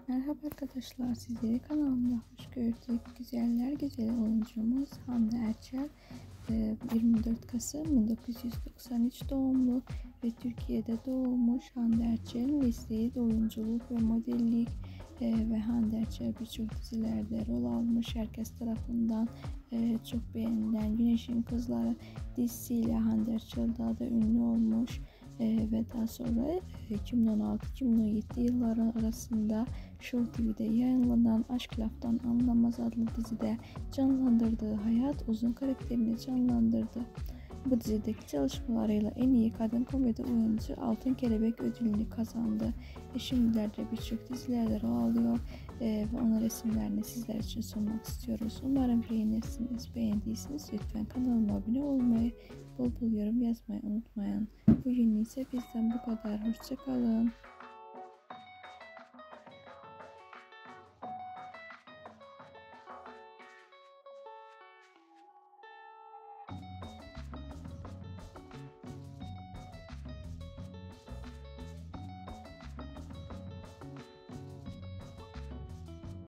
Merhaba arkadaşlar, sizleri kanalımda hoş gördük. Güzeller güzeli oyuncumuz Hande Erçel 24 Kasım 1993 doğumlu ve Türkiye'de doğmuş. Hande Erçel'in mesleği oyunculuk ve modellik ve Hande Erçel birçok dizilerde rol almış. Herkes tarafından çok beğenilen Güneşin Kızları dizisiyle Hande Erçel daha da ünlü olmuş. Ve daha sonra 2016-2017 yılları arasında Show TV'de yayınlanan Aşk Laftan Anlamaz adlı dizide canlandırdığı Hayat Uzun karakterini canlandırdı. Bu dizideki çalışmalarıyla en iyi kadın komedi oyuncusu Altın Kelebek ödülünü kazandı. Şimdilerde birçok dizilerde rol alıyor ve onun resimlerini sizler için sunmak istiyoruz. Umarım beğenirsiniz. Beğendiyseniz lütfen kanalıma abone olmayı, bol bol yorum yazmayı unutmayın. Bugün ise bizden bu kadar. Hoşça kalın.